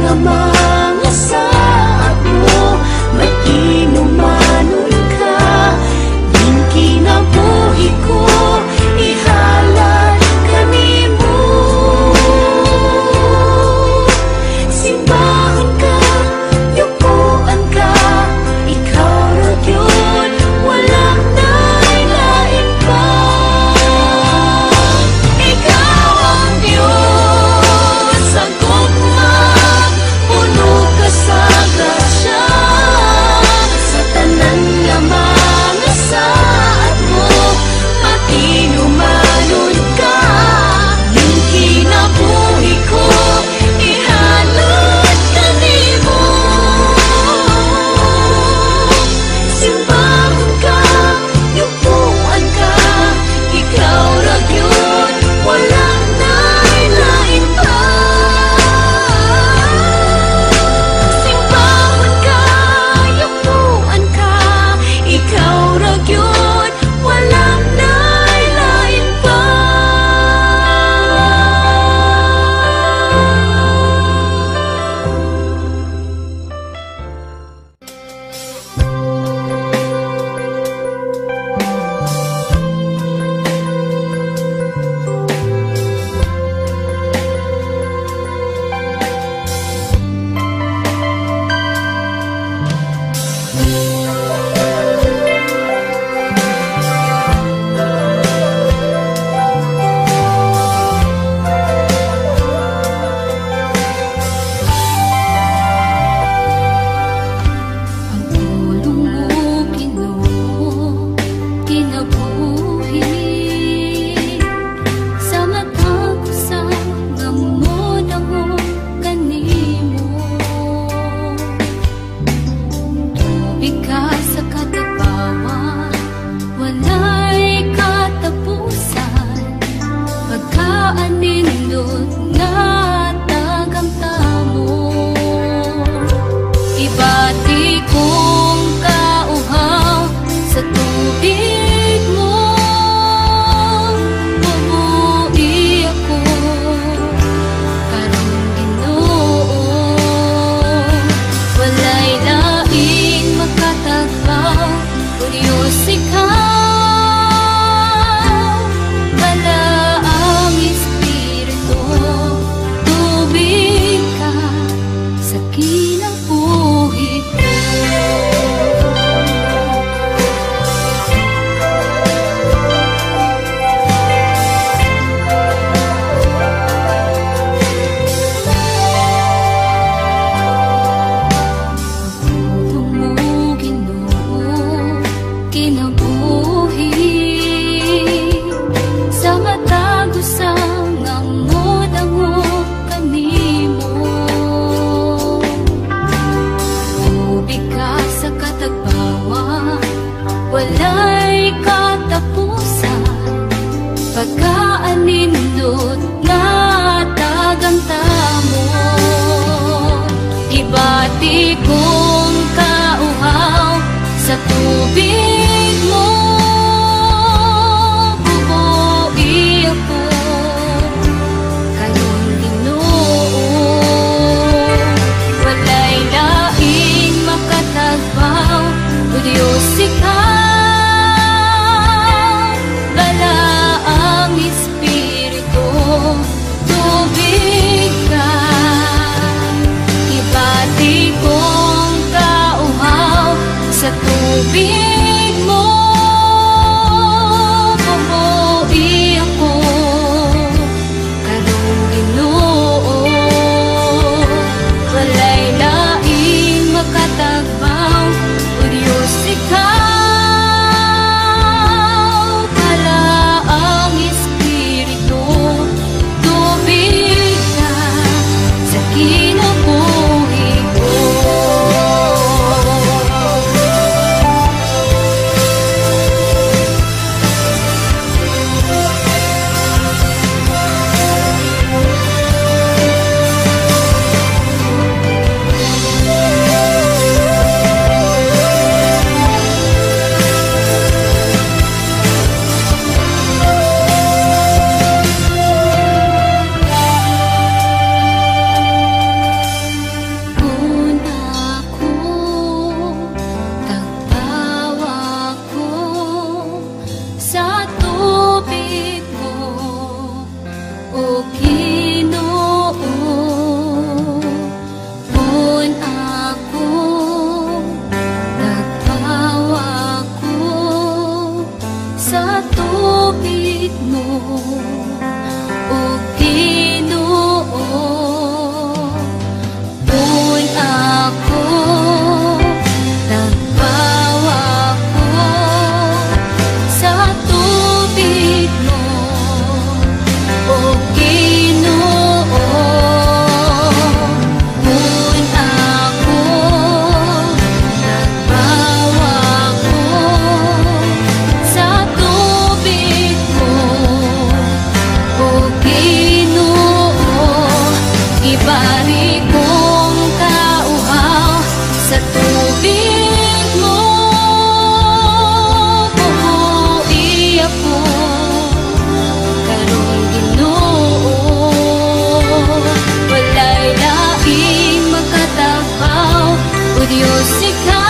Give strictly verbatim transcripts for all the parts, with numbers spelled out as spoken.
nga mga saad mo, may inumanon ka, din kinabuhi ko, ihalal kami mo. Simbahan ka, yukuan ka, ikaw rat yun, walang nailain pa. Ikaw ang Diyos, ang gugma, ibalik kong kauhaw sa tubig mo. Bubuhi ako karong Ginoo, walay laing makatabaw, o Diyos ikaw.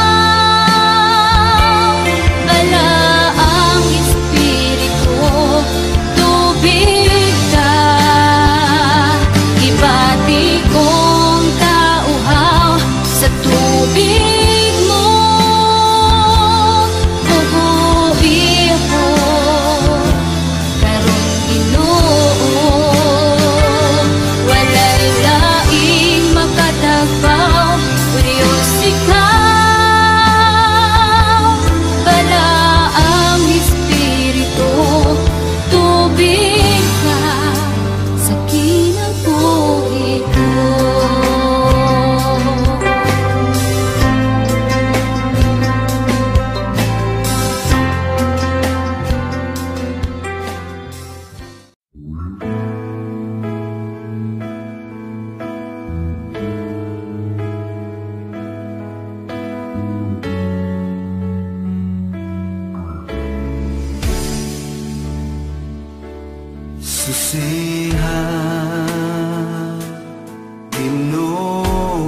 Susihan, Ginoo,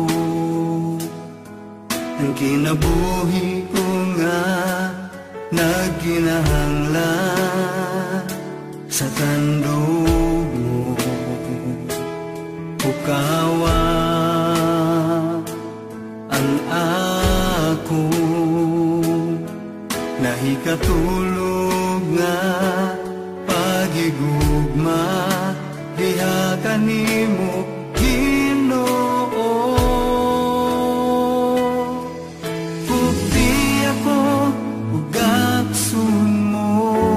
ang kinabuhi ko nga nagkinahanglan sa tandog mo. Pukawa ang ako, nahikatulog nga pagigugma, diha kanimo Ginoo. Pugdi ako ug aksun mo,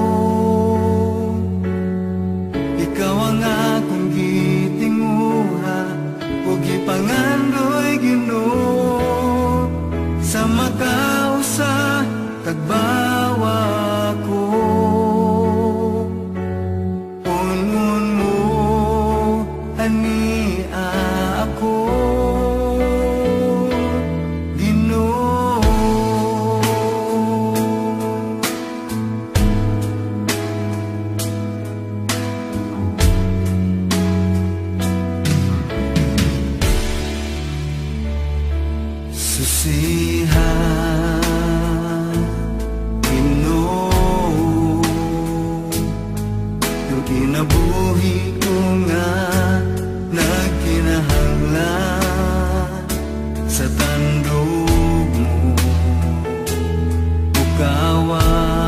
ikaw ang akong gitinguha ug gipangandoy Ginoo, sa makausa tagbawa ko. Susihan, Ginoo, ang kinabuhi ko nga nagkinahanglan sa tandog mo. Pukawa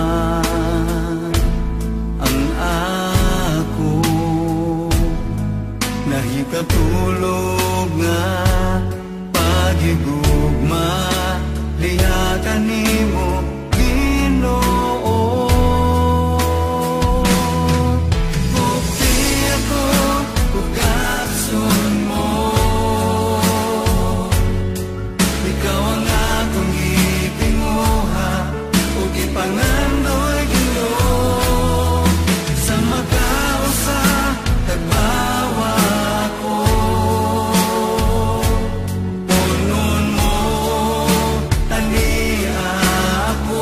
ang ako, nahikatulog nga pagigugma, liha kanimo Ginoo. Pugdi ako ug aksun mo, ikaw ang akong gitinguha ug gipangandoy Ginoo, sa makausa tagbawa ko. Punon mo tani ako,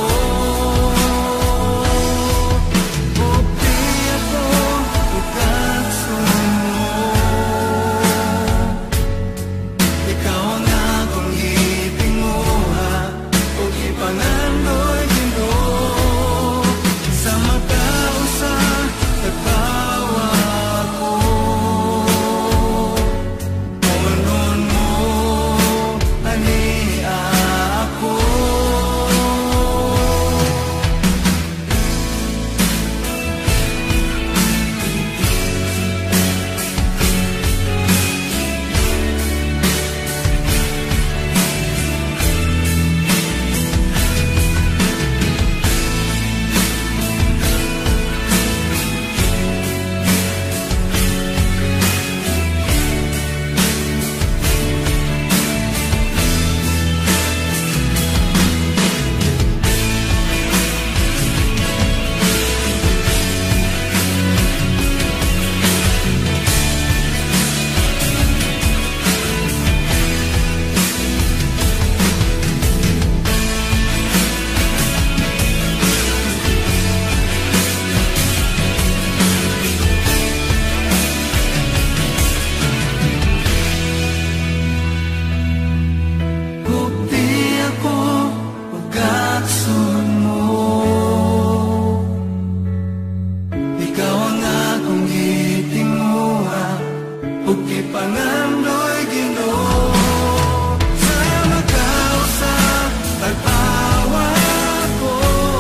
ug ipangandoy Ginoo sa magkausa tag-awa ko.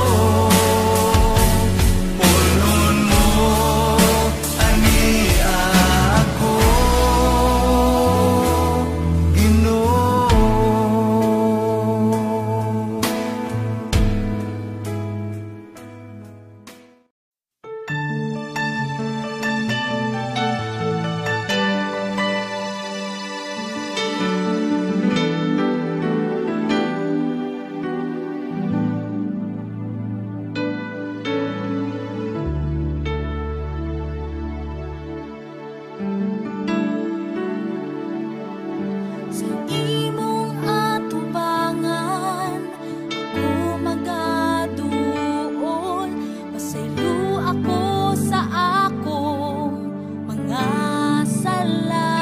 Pulon mo ani ako Ginoo. Sa imong atubangan ako magaduol, pasaylo ako sa akong mga sala.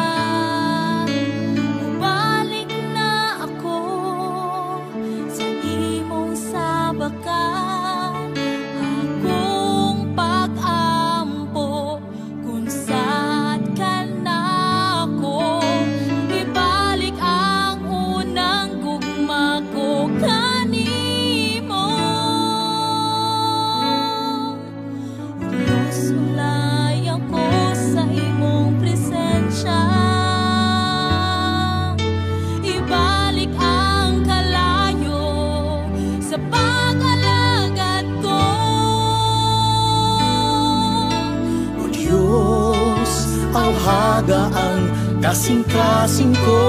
Mubalik na ako sa imong sabakan, akong pag-ampo kung saan ka nako. Ibalik ang unang gugma ko kanimo. Diyos, ulay ako sa imong presensya. Ibalik ang kalayo sa pag-alagad ko. O Diyos, awhaga ang kasing-kasing ko,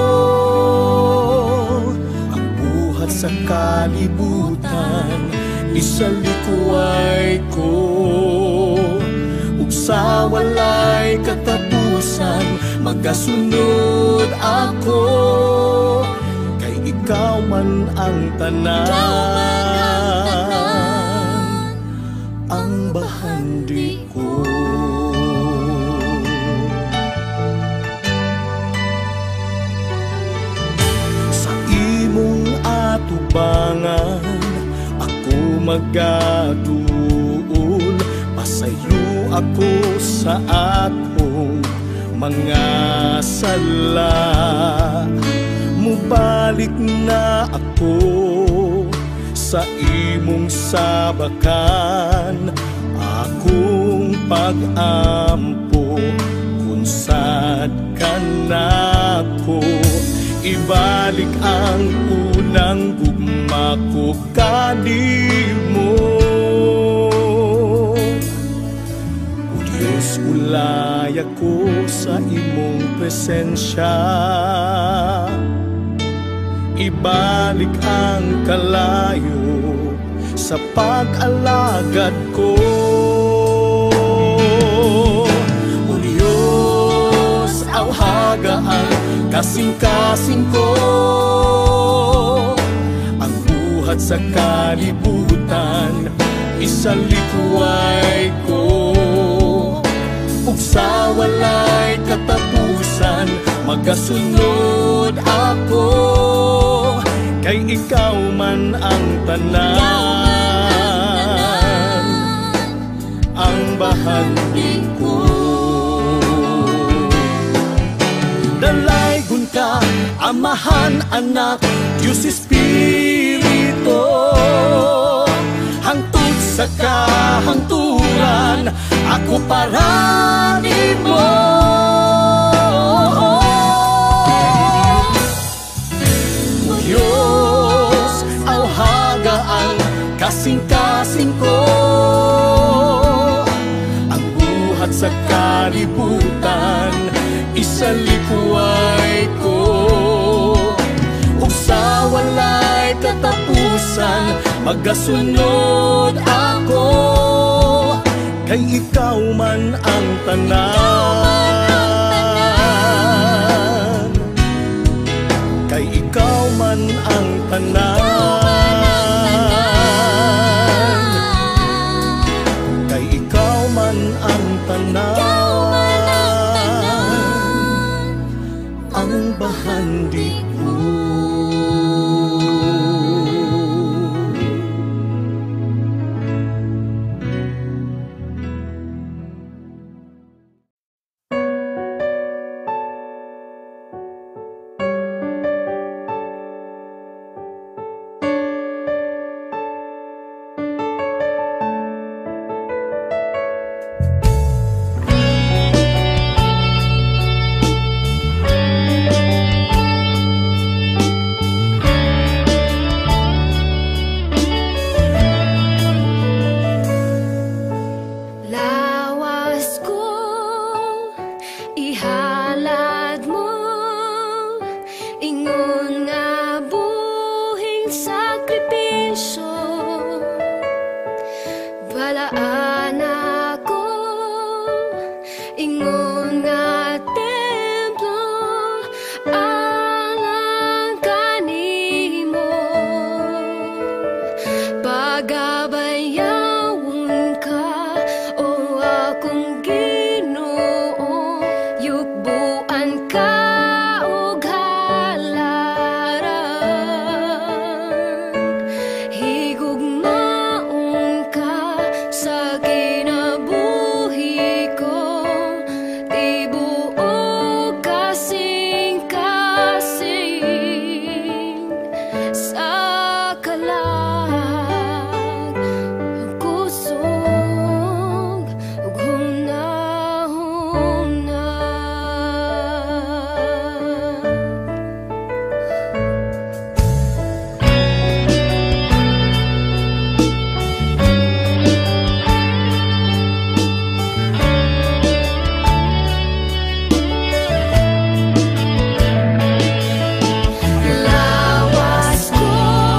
ang buhat sa kalibutan isalikuay ko, ug sa walay katapusan magasunod ako, kay ikaw man ang tanan, ang bahandi ko. Sa imong atubangan ako magaduol, pasayo ako sa akong mga sala. Mubalik na ako sa imong sabakan, akong pag-ampo kung saan ka nako. Ibalik ang unang gugma ko kanimo. O Diyos, ulay ako sa imong presensya. Ibalik ang kalayo sa pag-alagad ko. O Diyos, awhaga ang kasing-kasing ko, ang buhat sa kalibutan isalikuay ko, ug sa walay katapusan magasunod ako, kay ikaw man ang tanan, ang bahagi ko. Dalaygon ka, Amahan, Anak, Diyos Espiritu, hangtod sa kahangturan ako para nimo. O Diyos, awhaga ang kasing-kasing ko, ang buhat sa kalibutan isalikuay ko, ug sa walay katapusan magasunod ako, kay ikaw man ang tanan, kay ikaw man ang tanan, kay ikaw man ang tanan, ang bahandi ko. sakripisyo. Balaan ako, ingon nga templo, alang kanimo. Pagabayawon ka, o akong Ginoo, yukbuan ka og halaran. Higugmaon ka sa kinabuhi ko, tibuok kasing-kasing sa kalag kusog ug hunahuna. Lawas ko,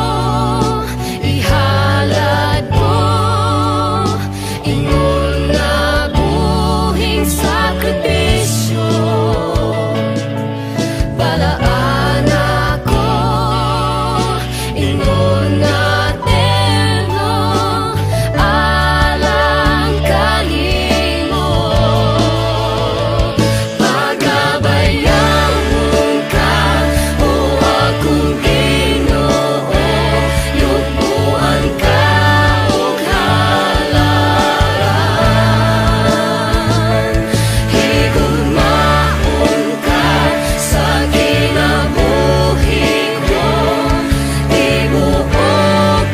ihalad mo, ingon nga buhing sakripisyo. Balaan ako, ingon nga templo, alang kanimo. Pagabayawon ka, o akong Ginoo, yukbuan ka og halaran. Higugmaon ka sa kinabuhi ko, tibuok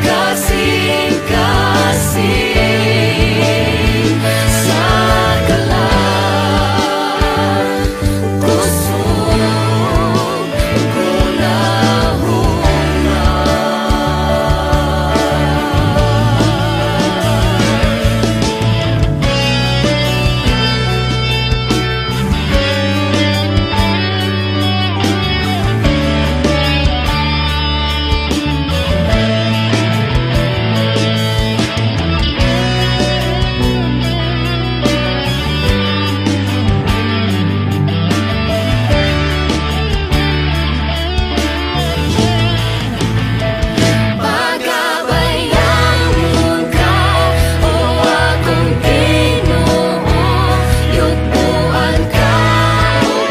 kasing-kasing sa kalag kusog ug hunahuna. Pagabayawon ka, o akong Ginoo, yukbuan ka og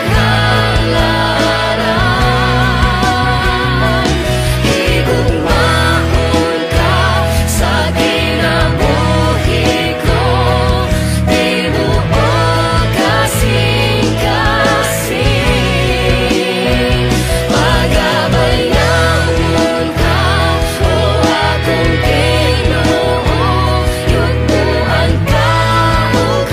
halaran. Higugmaon ka sa kinabuhi ko, tibuok kasing-kasing. Pagabayawon ka, o akong Ginoo, yukbuan ka og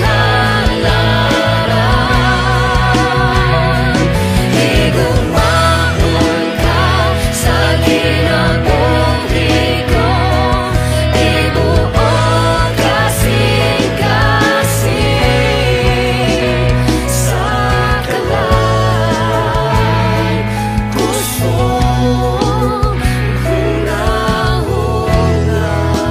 halaran. Higugmaon ka sa kinabuhi ko, tibuok kasing-kasing sa kalag kusog hunahuna.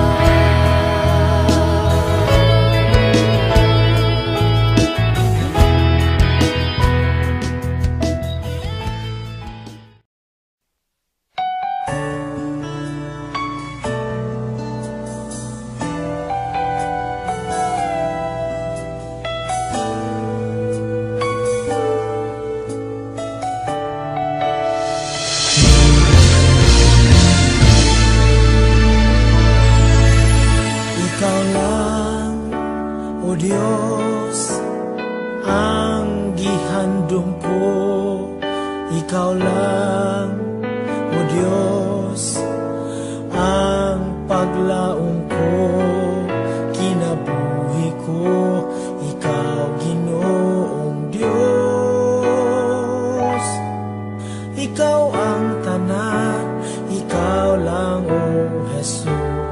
Ikaw lang, O Diyos, ang gihandom ko. Ikaw lang, O Diyos, ang paglaong ko. Kinabuhi ko, Ikaw, Ginoong Diyos. Ikaw ang tanan, Ikaw lang, O Jesus.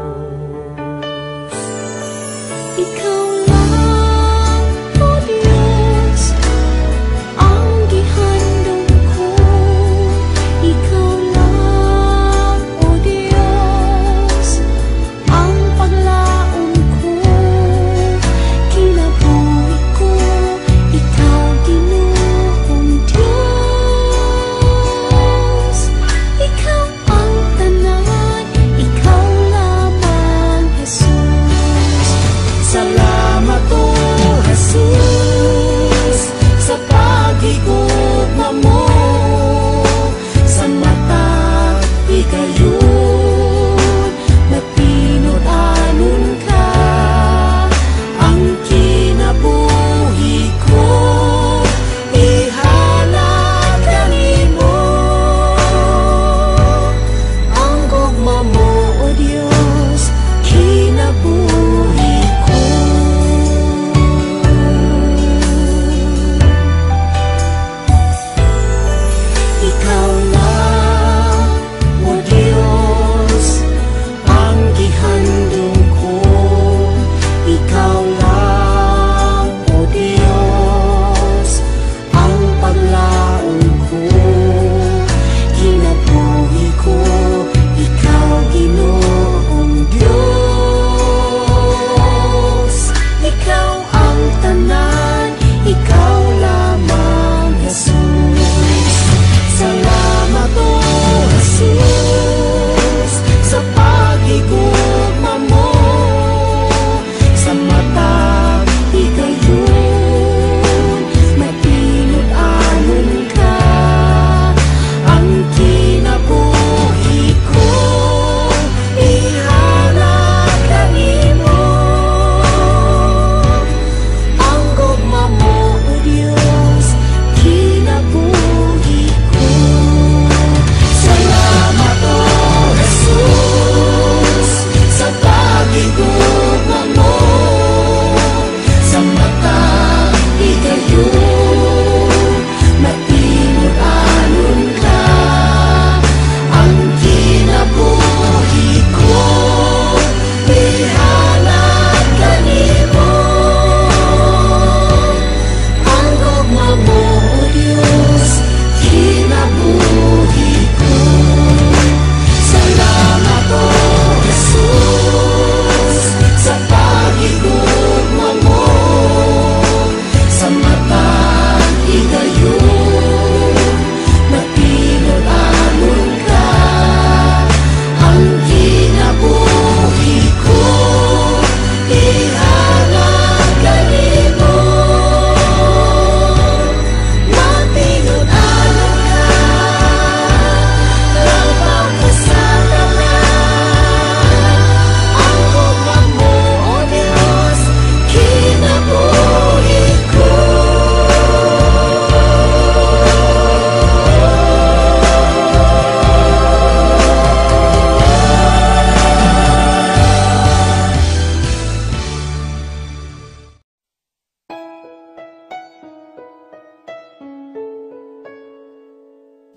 Ikaw lang, O Diyos, ang gihandom ko. Ikaw lang, O Diyos,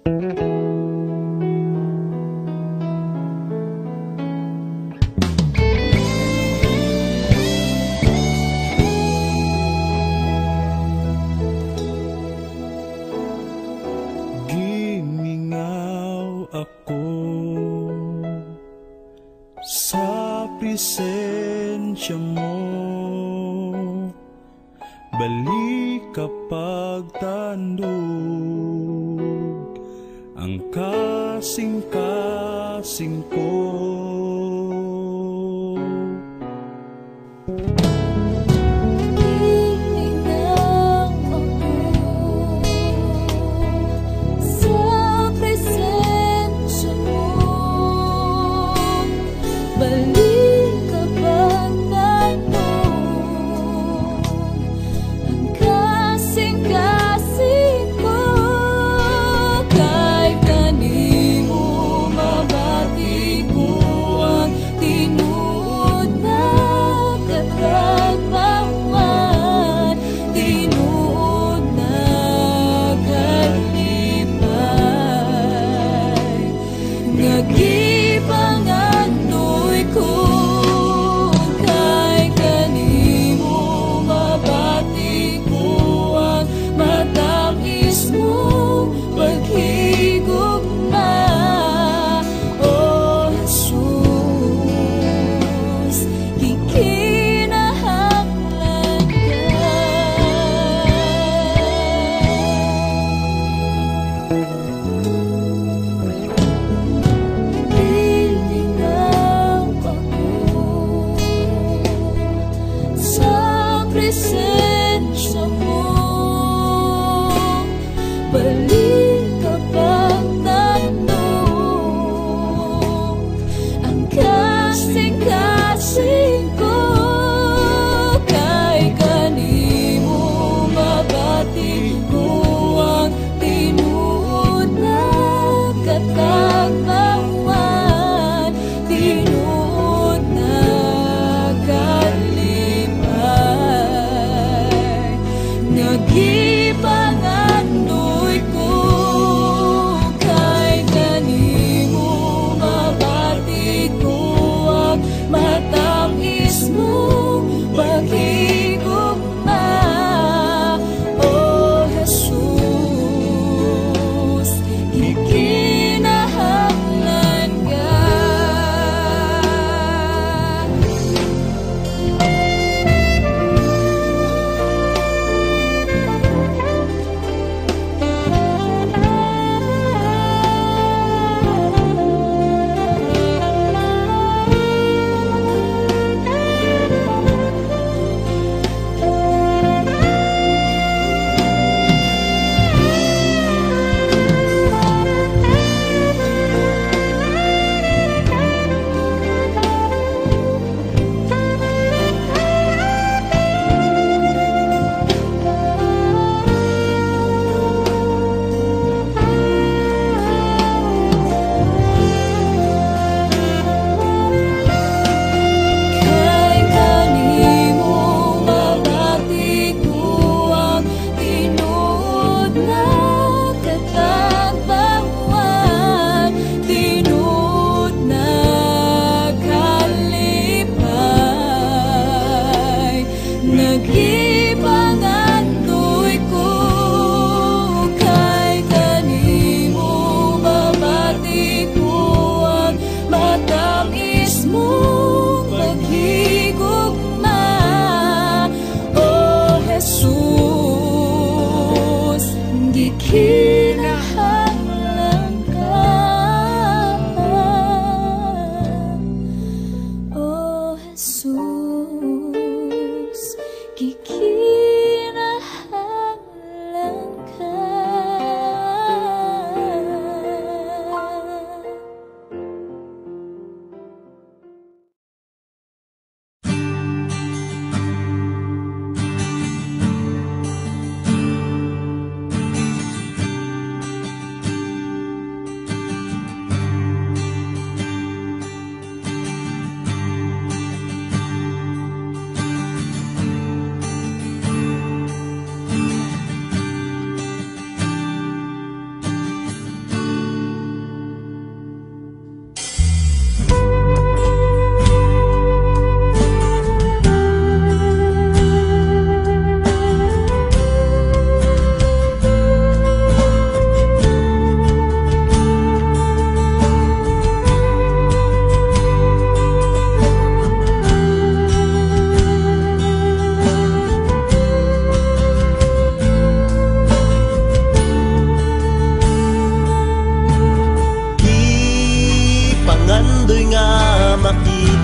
Gimingaw ako sa presensya mo, balik kapag tandog ang kasing-kasing ko. Balik kapag nandun ang kasing-kasing ko. Kahit kanino mabati ko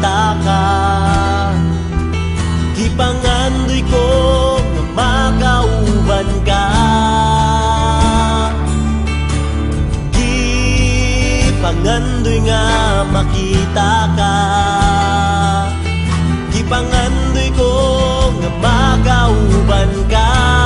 makita ka. Gipangandoy ko nga makauban ka. Gipangandoy nga makita ka. Gipangandoy ko nga makauban ka.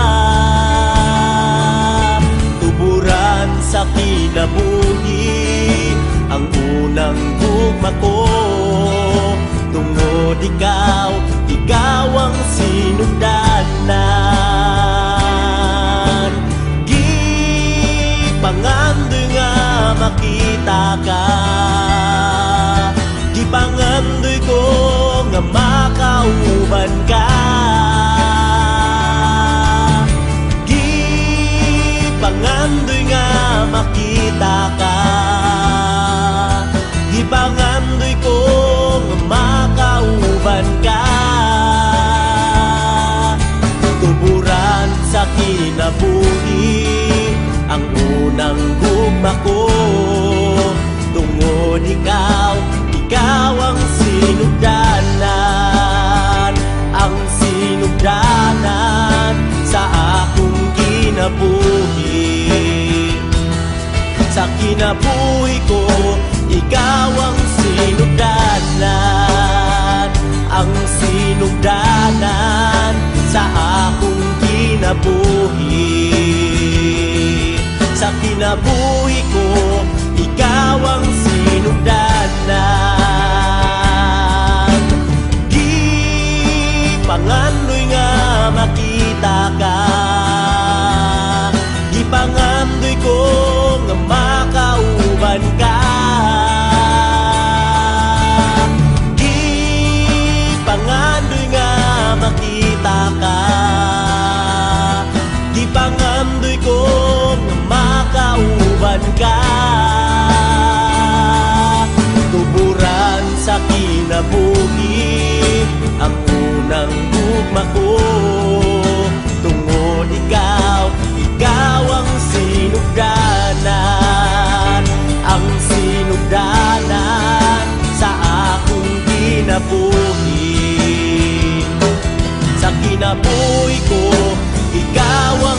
Tuburan sa kinabuhi ang unang gugma ko. Tungod ikaw, ikaw ang sinugdanan. Gipangandoy nga makita ka. Gipangandoy ko nga makauban ka. Gipangandoy nga makita ka. Gipangandoy ko nga makauban ka. Tuburan sa kinabuhi ang unang gugma ko. Tungod ikaw, ikaw ang sinugdanan. Ang sinugdanan sa akong kinabuhi. Sa kinabuhi ko, ikaw ang sinugdanan. Ang sinugdanan sa akong kinabuhi. Sa kinabuhi ko, ikaw ang sinugdanan. Gipangandoy nga makita ka. Gipangandoy ko nga makauban ka. Gipangandoy nga makita ka. Gipangandoy ko nga makauban ka. Tuburan sa kinabuhi ang unang gugma ko. Tungod ikaw, ikaw ang sinugdanan. Ang sinugdanan sa akong kinabuhi. Sa kinabuhi ko, ikaw ang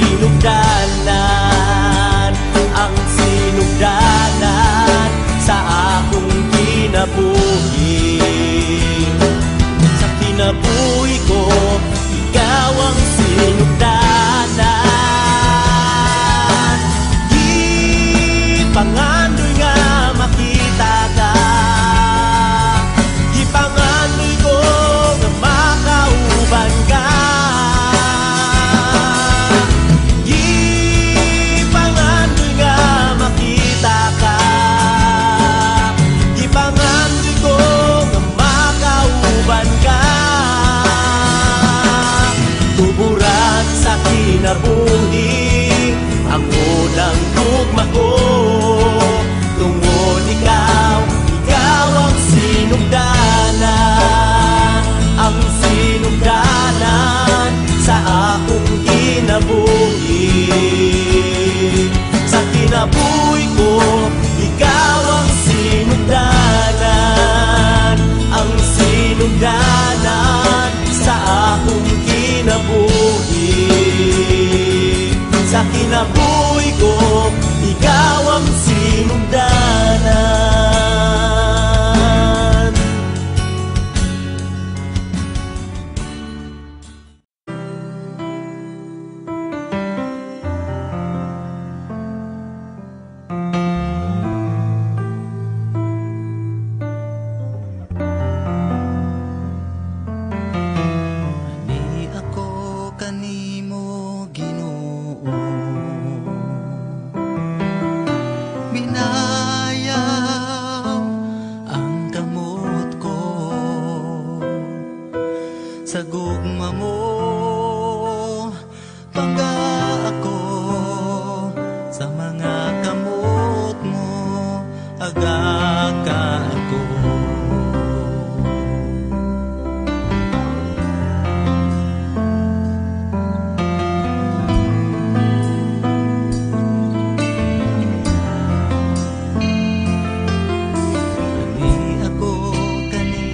sinugdanan. Ang sinugdanan sa akong kinabuhi. Sa kinabuhi ko, ikaw ang sinugdanan. Gipangandoy nga makita ka. Gipangandoy ko nga makauban ka. Gipangandoy nga makita ka. Gipangandoy ko nga makauban ka. Tuburan sa kinabuhi ang unang gugma ko. Tungod ikaw, ikaw ang sinugdanan. Ang sinugdanan sa akong kinabuhi. Sa kinabuhi ko, ikaw ang sinugdanan. Ang sinugdanan sa akong kinabuhi. Sa kinabuhi ko, ikaw ang sinugdanan. Di ako kanimo Ginoo, binayaw ang kamot ko. Sa gugma mo pangga ako. Sa mga kamot mo agaka ako. Di ako kanimo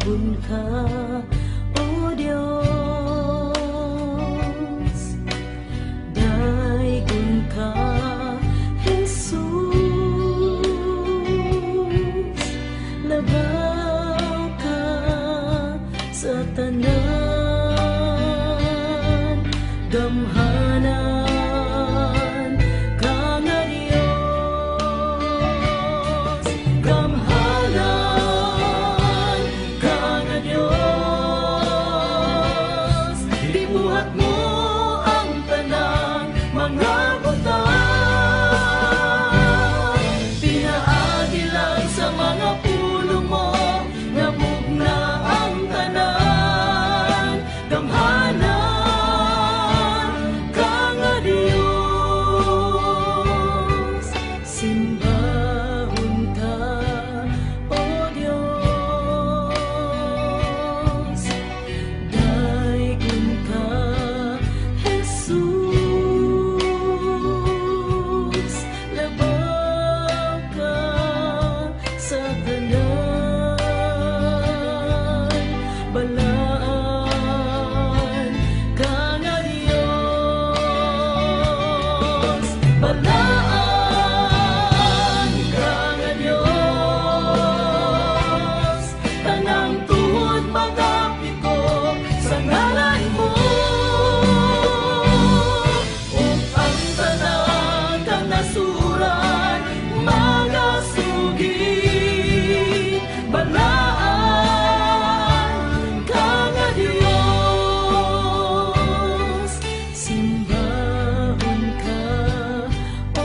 Simbahon ka, O Diyos. Dayon ka, Jesus. Labaw ka sa tanan, gamhanan ka nga Diyos. Gamhanan ka nga Diyos. Ibuhat mo ang tanang mga butang. Pinaagi lang sa mga pulo mo, namugna ang tanan. Gamhanan ka nga Diyos. Simbahon ka, O Diyos. Dayon ka, Jesus. Labaw ka sa tanan, balaan ka nga Diyos. Balaan ka nga Diyos. Tanang tuhod magapi ko sa ngalan mo. Ug ang tanan kang nasuran magasugid. Balaan ka nga Diyos. Simbahon ka, O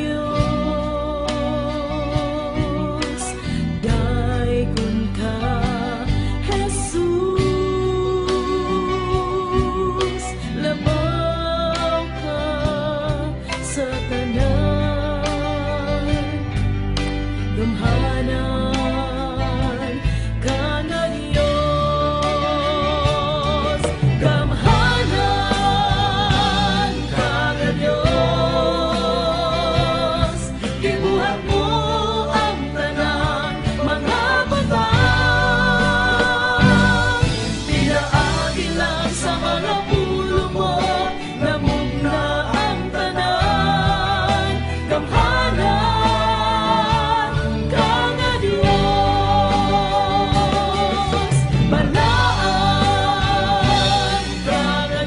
Diyos. Dayon ka, Jesus. Labaw ka sa tanan, gamhanan ka nga Diyos. Gamhanan ka nga Diyos. Ibuhat mo ang tanang mga batang. Pinaagi lang sa mga pulo mo, namugna ang tanan. Gamhanan ka nga Diyos. Balaan ka nga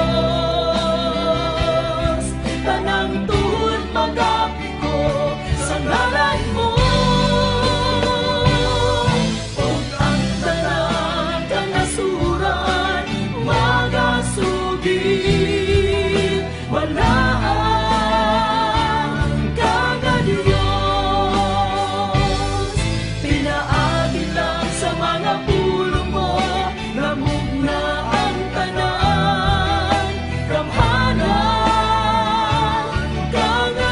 Diyos. Tanang tuhod magapi ko sa ngalan mo. Ug ang tanan kang nasuran magasugid. Balaan ka nga Diyos. Pinaagi lang sa mga pulo mo, namugna ang tanan. Gamhanan ka nga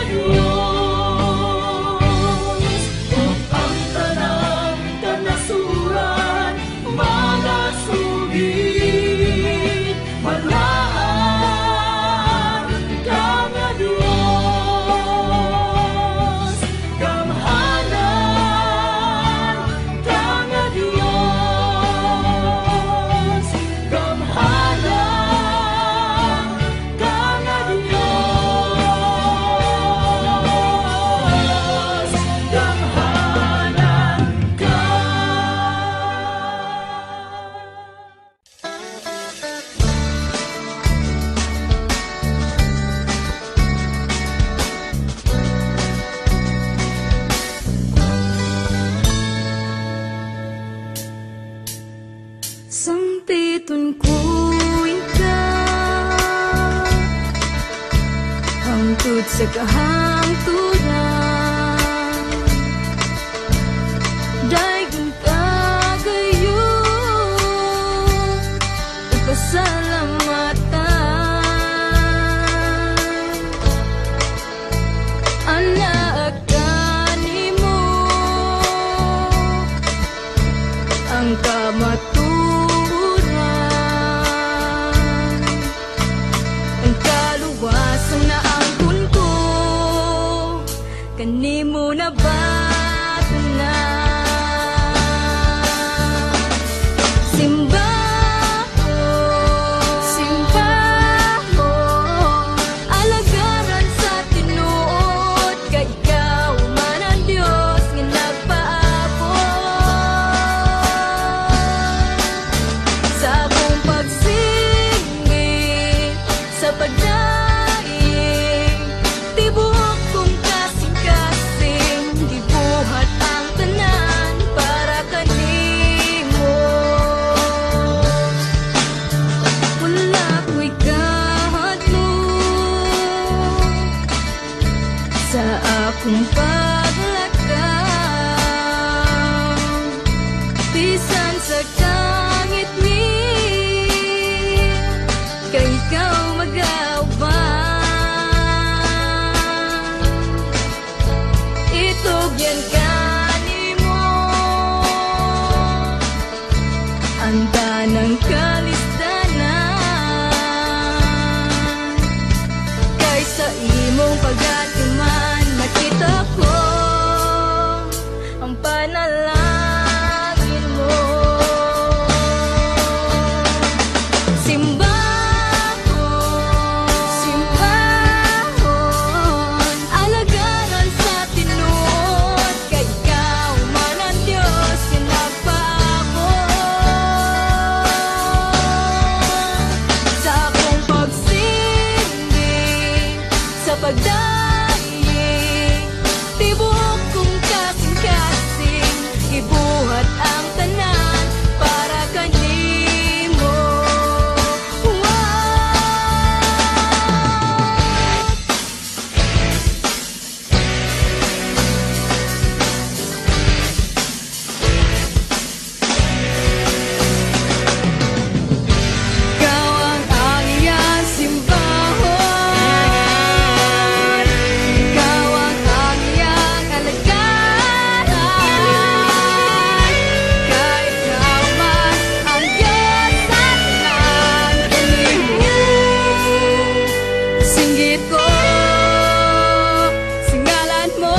Diyos. Ug ang tanan kang nasuran magasugid. Balaan ka nga Diyos. Gamhanan ka nga Diyos. Gamhanan ka nga Diyos. Gamhanan ka. Sampiton ko ikaw hangtod sa kahangturan. Dayon ka gayon, ipasalamatan. Anak ka nimo ang kamaturan. Ang kaluwasan na ang ko, kanimo na ba tanan? Kung paglakaw, bisan sa langit ni, kay ikaw mag-aubang. Itugyan ka ni mo ang tanang kalistanan, kay sa imong pagatiman nakita ko ang panalangin mo. Simbahon, simbahon, alagaran sa tinuod, kay ikaw man ang Diyos yung nagpaabot. Sa akong pagsindi, sa pagdaan, tibuok kong kasing-kasing, ibuhat ang tanan para kanimo. Ikaw ang iyang simbahon, ikaw ang iyang alagaran, kahit ikaw man ang Diyos sa tanan. Kanimo singgit ko, singalan mo.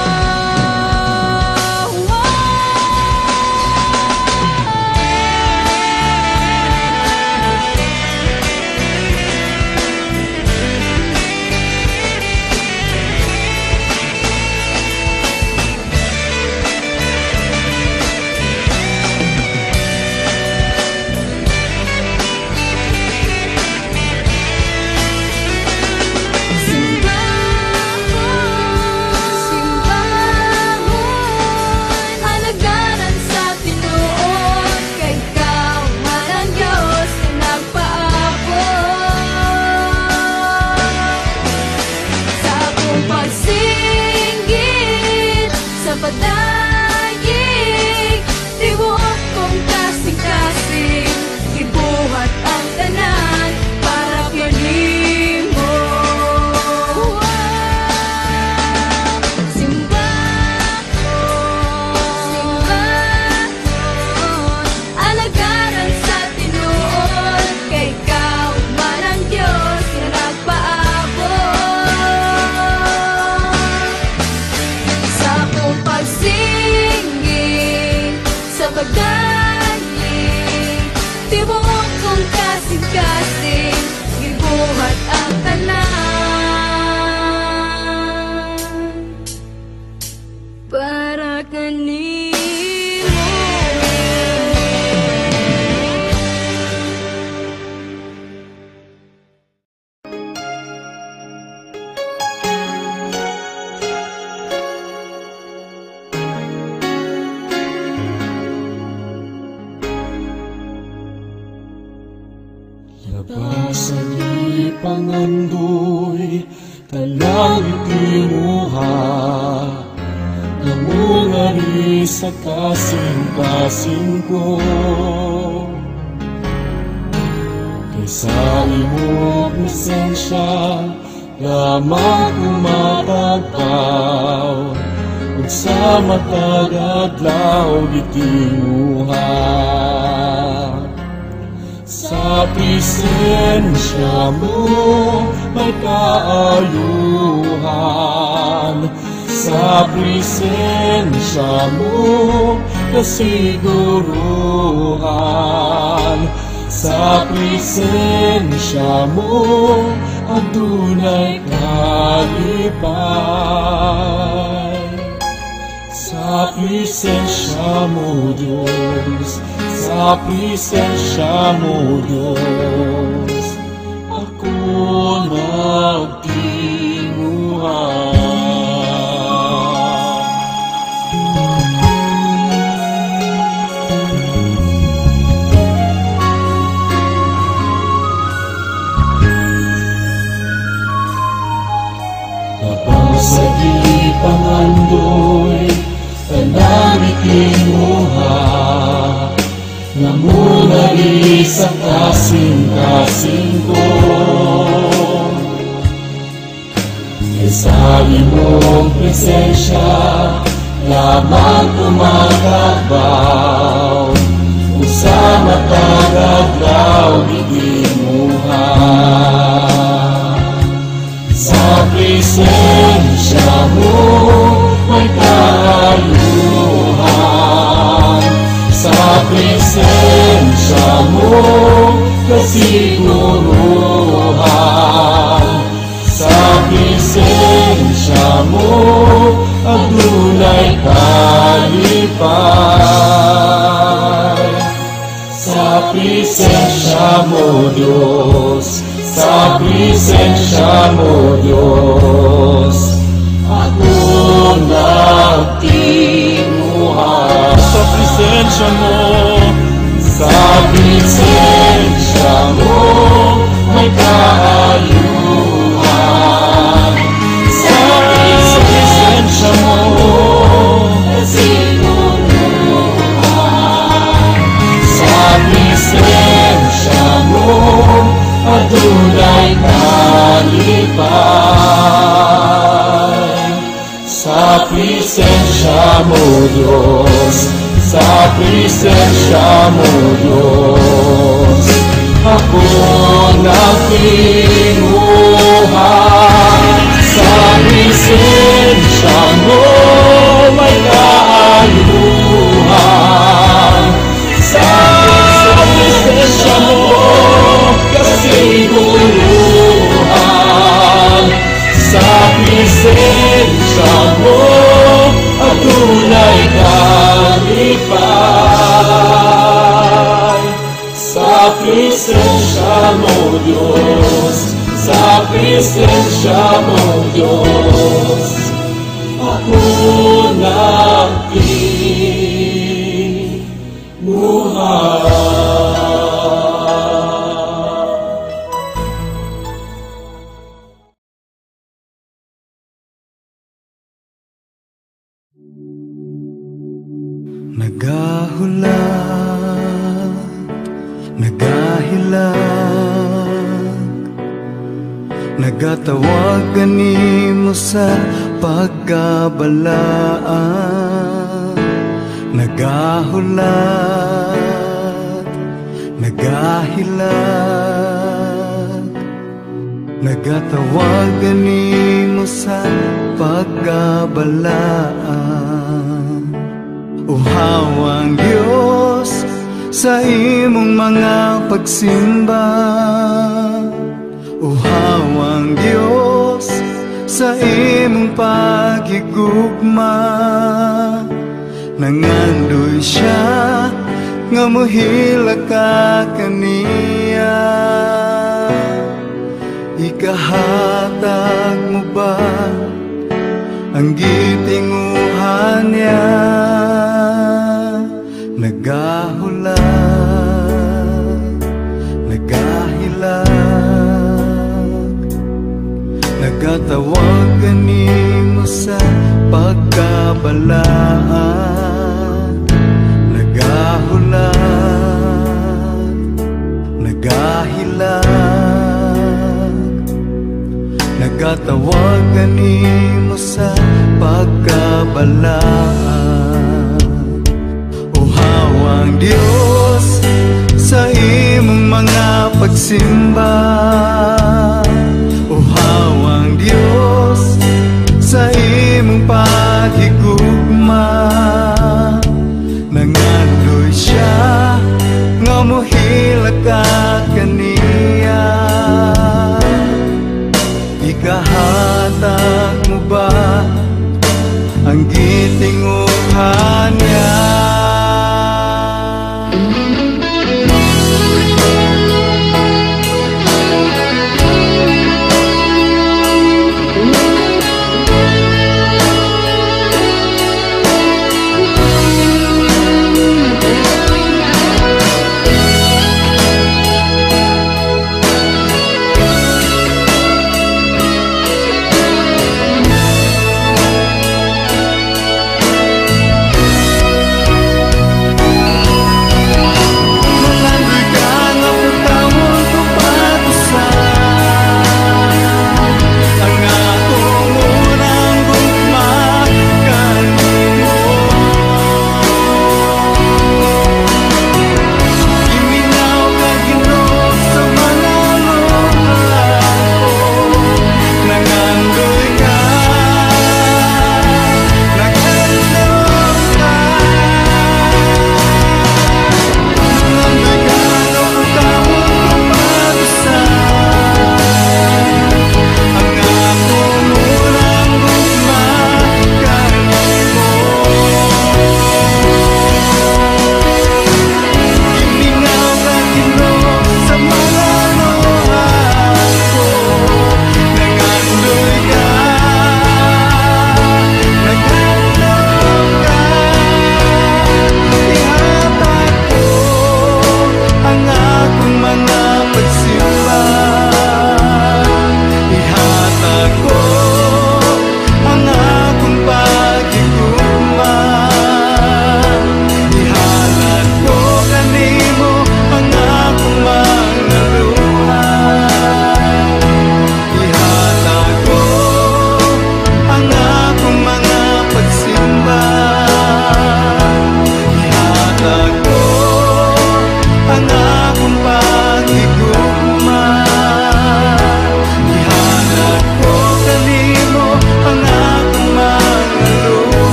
Pagdayig, tibuok kong kasing-kasing, ibuhat ang tanan para kanimo. Simbahon, simbahon, alagaran sa tinuod, kay ikaw man ang Diyos na nagpaabot. Sa akong pagsinggit, sa pagdayig, tibuok kong kasing-kasing, ibuhat ang tanan para kanimo. Labasan di pangandoy, talang itinuha, namungari sa kasing-kasing ko. Kaysa imo presensya, lamang umatagpaw, ug sa matag adlaw gitinuha. Sa presensya mo may kaayuhan, sa presensya mo kasiguruhan. sa presensya mo adunay kalipay. Sa presensya mo Diyos, sa presensya mo Diyos, ako nagtinguhan. Sa gipangandoy tanang ikimuha nga muna sa kasing-kasing ko. Sa imong presensya lamang kumakabaw, usa matagaglaw ikimuha. Sa presensya mo may kaayuhan, sa presensya mo kasiguruhan, sa presensya mo adunay kalipay. Sa presensya mo Diyos, sa presensya mo Diyos, ako nagtinguhan. Sa presensya mo, sa presensya mo may kaayuhan, sa presensya mo kasiguruhan, sa presensya mo adunay kalipay. Sa presensya mo Diyos, sa presensya mo Diyos, ako nagtinguhan. Sa presensya mo may kaayuhan, sa presensya mo kasiguruhan, sa presensya mo adunay kalipay. Sa presensya mo Diyos, sa presensya mo Diyos, ako nagtinguhan. Nagahulat, nagahilag, nagatawag kanimo sa pagkabalaan. Nagahulat, nagahilag, nagatawag kanimo sa pagkabalaan. Uhawang Diyos sa imong mga pagsimba, uhawang Diyos sa imong paghigugma. Nangandoy siya nga mohila ka kaniya. Ikahatag mo ba ang gitinguhan niya? Nagahulat, nagahilag, nagatawag kanimo sa pagkabalaan. Nagahulat, nagahilag, nagatawag kanimo sa pagkabalaan. Uhawang Diyos sa imong mga pagsimba, uhawang Diyos sa imong paghigugma. Nangandoy siya nga mohila ka kaniya? Ikahatag mo ba ang gitinguhan niya?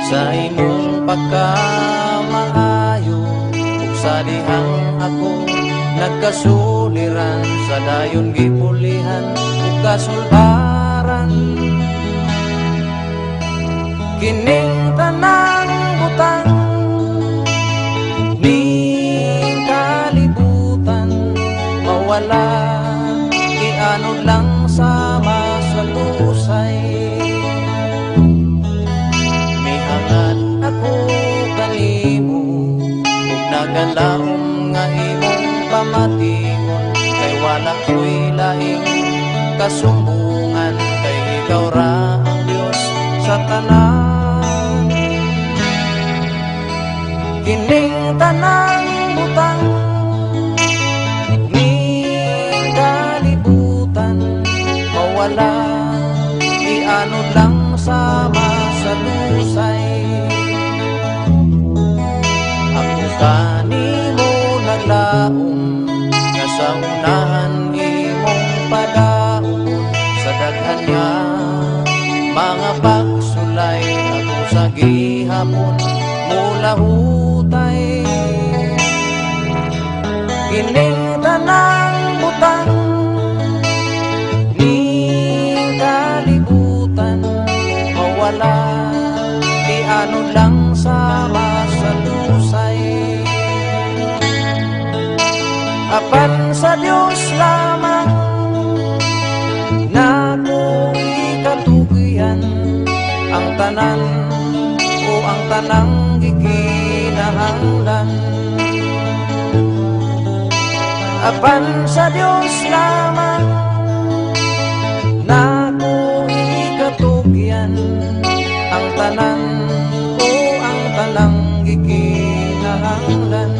sa imong pagkamaayo, ug sa dihang ako nagkasuliran, sa dayon gipulihan ug kasulbaran. Kining tanang butang ning kalibutan mawala, iano lang sama sa lusay. Mihangad ako kanimo ug nagalaom nga imong pamatingon, kay wala ko'y laing kasumbungan, kay ikaw ra ang Dios sa tanan. Kining tanang butang ning kalibutan mawala, iano lang sama sa lusay. Ako kanimo naglaom nga sa unahan imong padaon, sa daghan nga mga pagsulay ako sa gihapon mula hutay. Kining tanang butang ning kalibutan mawala, iano lang sama sa lusay. Apan sa Dios lamang na ko ikatugian, ang tanan o ang tanang gikinahanglan. Apan sa Dios lamang na ko ikatugian, ang tanan o ang tanang gikinahanglan.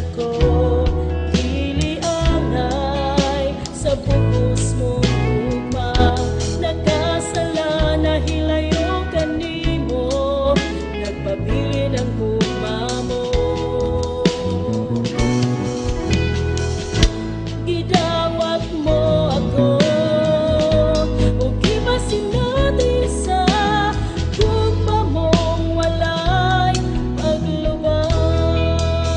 ako dili angay sa bugos mong ugma. Nakasala na hilayo kanimo, nagpabilin ang ugma mo. Gidawat mo ako ug gimasinati sa ugma mong walay paglubag.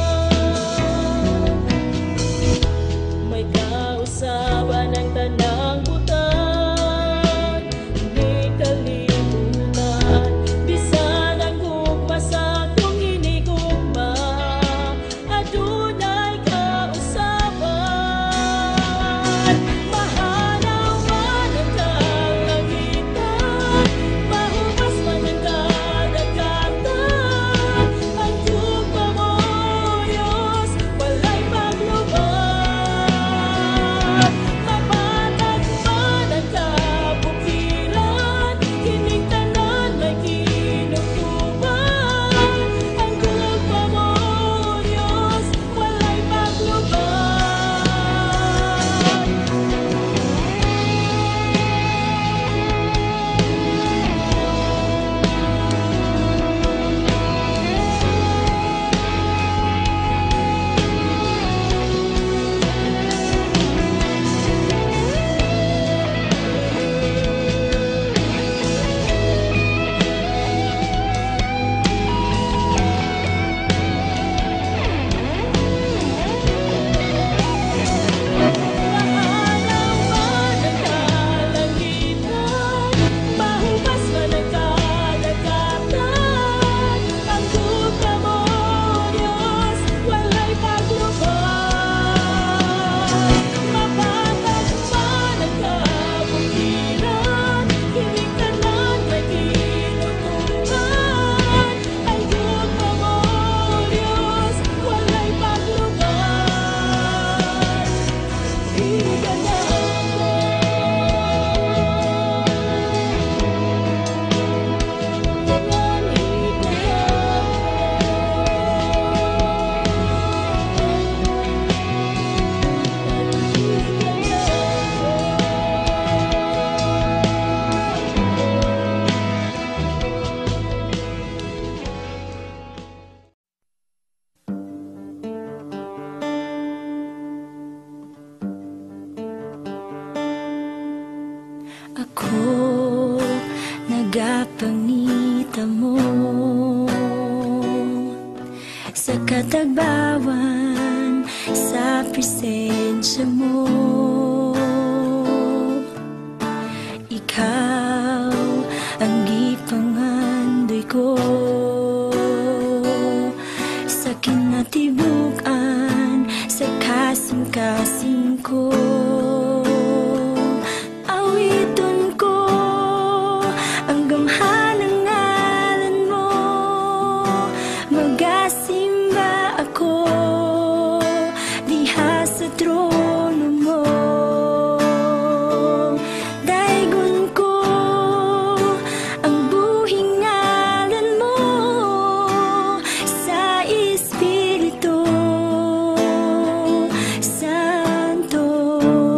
May kausaban ang tanang butang, di kalimutan. Bisan ang ugma sa akong hinigugma, adunay kausaban. Mahanaw man ang kalangitan, mahupas man ang kadagatan. Ang ugma mo, Diyos, walay paglubag. Mapatag man ang kabukiran, kining tanan may kinutuban. Ang ugma mo, Diyos, walay paglubag. Mahanaw man ang kalangitan, mahupas man ang kadagatan. Ang ugma mo, Diyos, walay paglubag. Mapatag man ang kabukiran, kining tanan may kinutuban. Ang ugma mo, Diyos, walay paglubag. Igan na ako, Ako nagapangita mo sa katagbawan, sa presensya mo. Ikaw ang gipangandoy ko sa kinatibukan, sa kasing-kasing ko. Awiton ko ang gamhanang ngalan mo, magasimba ako diha sa trono mo. Daigon ko ang buhing ngalan mo sa Espiritu Santo.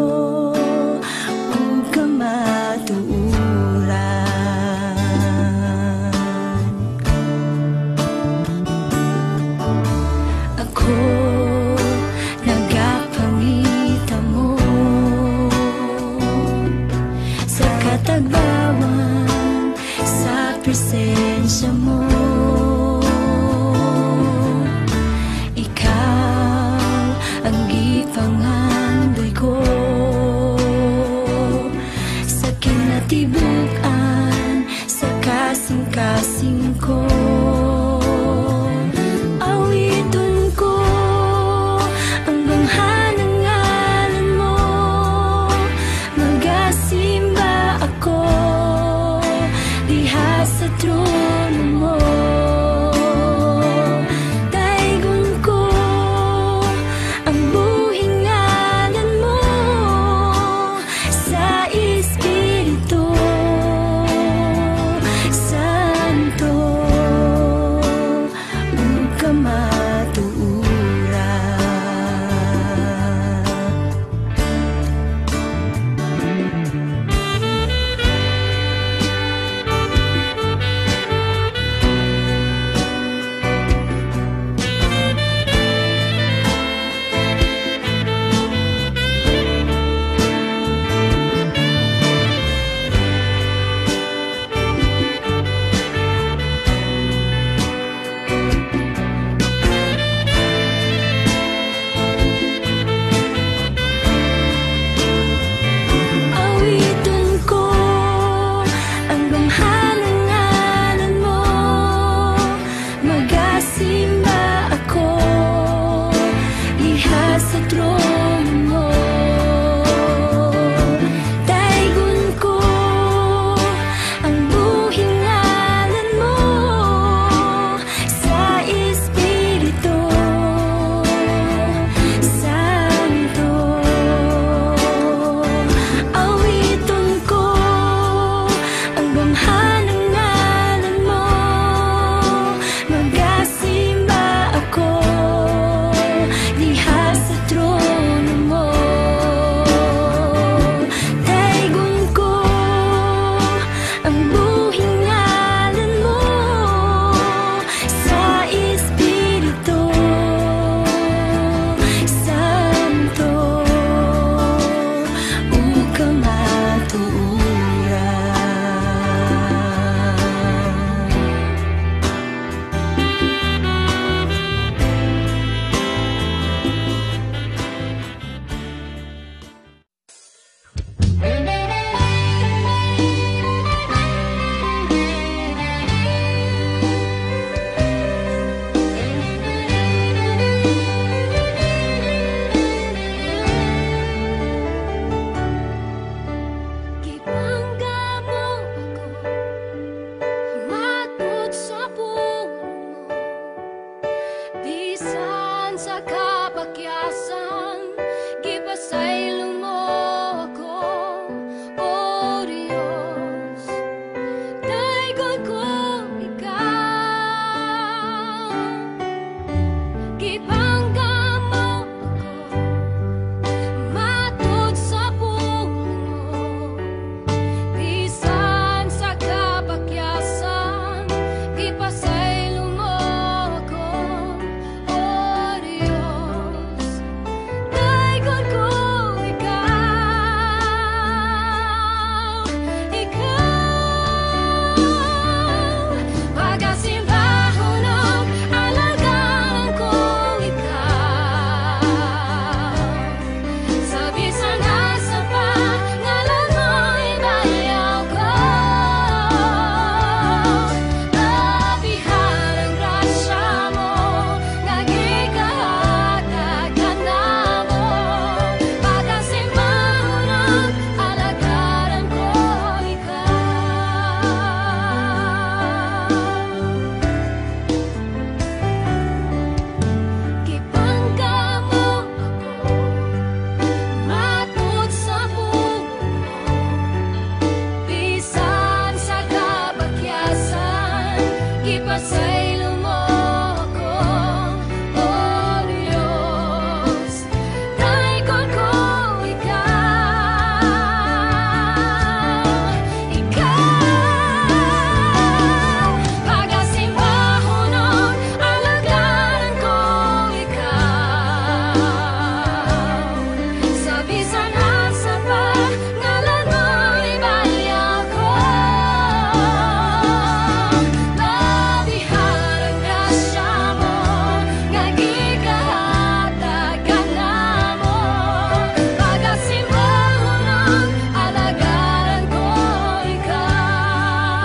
sa kapakyasan, gipasaylo mo ako, O Diyos. Daigod ko ikaw, gipangga mo ako, matud sa puno, bisan sa kapakyasan, gipasaylo mo ako, O Diyos. Daigod ko ikaw, ikaw, pagkasimbahan ng alagaan ko ikaw, sa bisan asa pa ngalan mo ibayaw ko, labihan ang grasya mo, nagikahatag ka na mo, pagkasimbahan ng alagaran ko ikaw. Gipangga mo ako, matud sa puno, bisan sa kapakyasan, gipasaylo mo ako, O Diyos. Daigod ko ikaw, ikaw, pagkasimbahan ng alagaran ko ikaw, sa bisan asa pa ngalan mo ibayaw ko, labihan ang grasya mo, nagikahatag ka na mo, pagkasimbahan ng alagaran ko ikaw.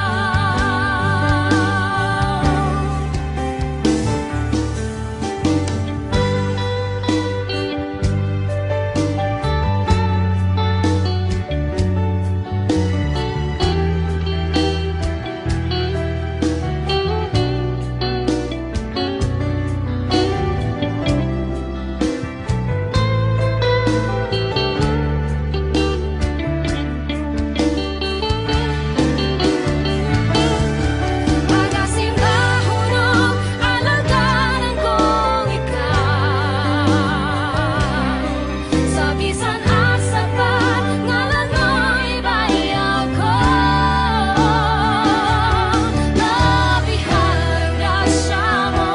Pagkasimbahan ng alagaran ko ikaw, sa bisan asa pa ngalan mo ibayaw ko, labihan ang grasya mo,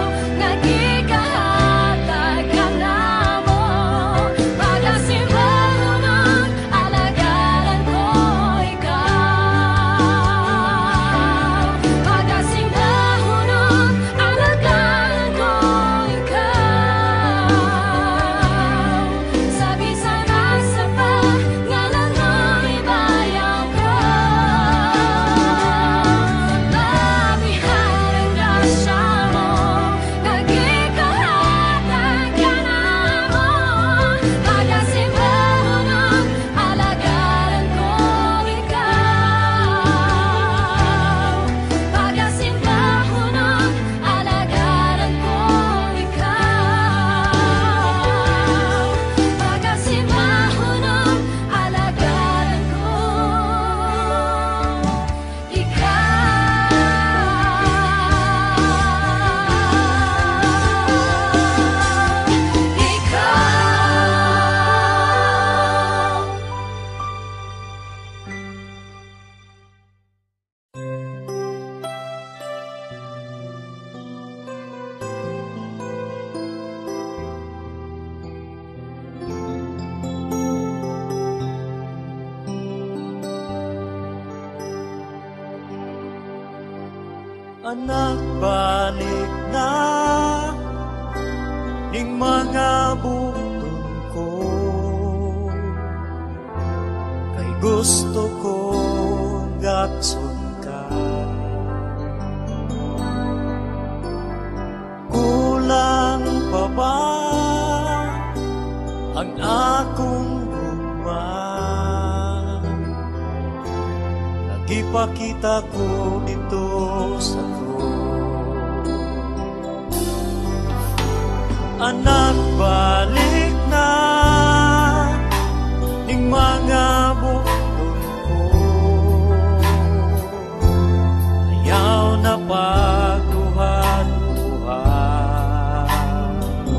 nagikahatag ka na mo, pagkasimbahan ng alagaran ko ikaw, pagkasimbahan ng alagaran ko ikaw, sa bisan asa pa ngalan mo ibayaw ko, labihan ang grasya mo, nagikahatag ka na mo, pagkasimbahan ng alagaran ko ikaw, pagkasimbahan ng alagaran ko ikaw, pagkasimbahan ng alagaran ko Anak, balik na ning mga button ko, kay gusto ko gatson ka. Kulang pa ba ang akong gugma? Nagipakita ko dito sa Anak, balik na ning mga bukol ko. Ayaw na pagduha-duha.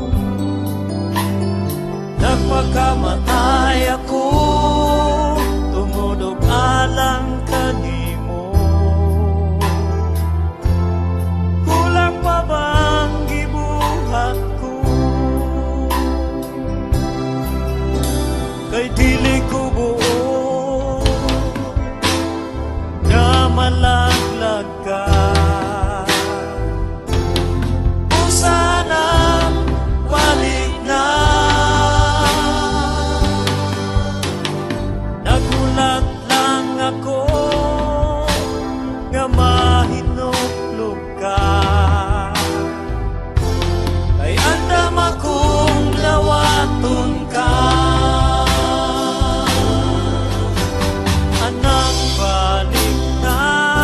Nagpakamatay ako, tumudog alang kanimo. Kulang pa bang gibuhat ko? Kay dili ko buo nga malaglag ka. O sana balik na. Nagulat lang ako nga mahinuklog ka. Kay andam akong lawaton ka. Anak, balik na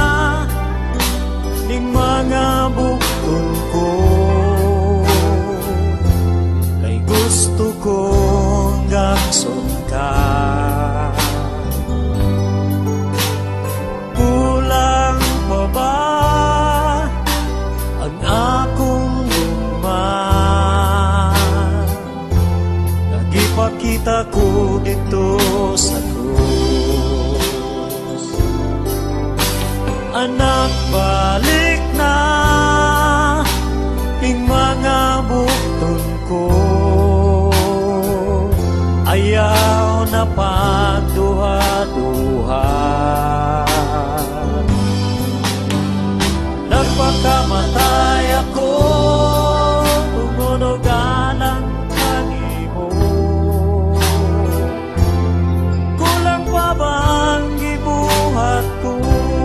ning mga bukol ko. Kay gusto kong gakson ka. Kulang pa ba ang akong luma? Nagipakita ko dito sa krus. Anak, balik na ing mga bukton ko. Ayaw na pagduha-duha. Nagpakamatay ako, tumunog alang kanimo. Kulang pa bang gibuhat ko?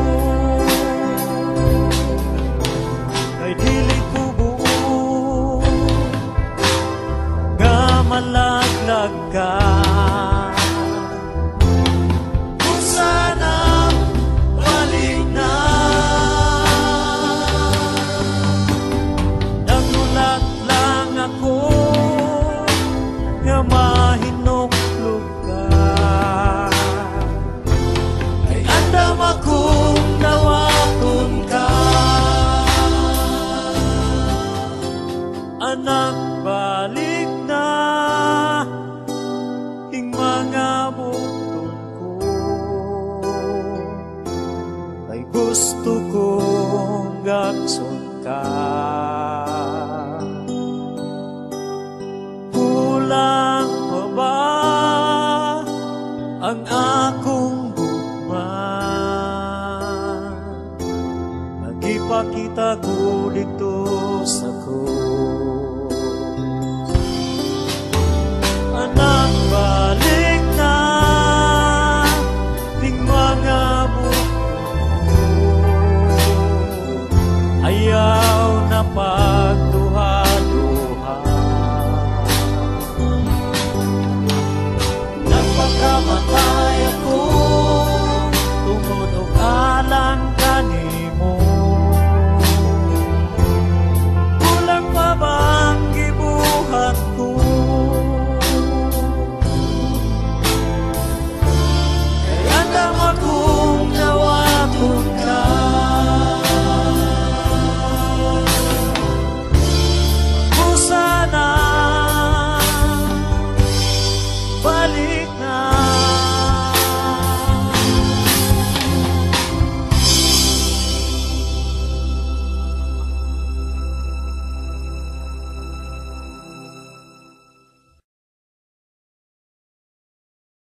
Kay dili ko buo nga malaglag ka. Kung sana balik na. Nagulat lang ako nga mahinuklog ka. Ay andam akong nawaton ka. Anak, balik na ing mga bukton ko. Ay gusto kong gakson ka. Kulang pa ba ang akong gugma? Nagipakita ko dito sa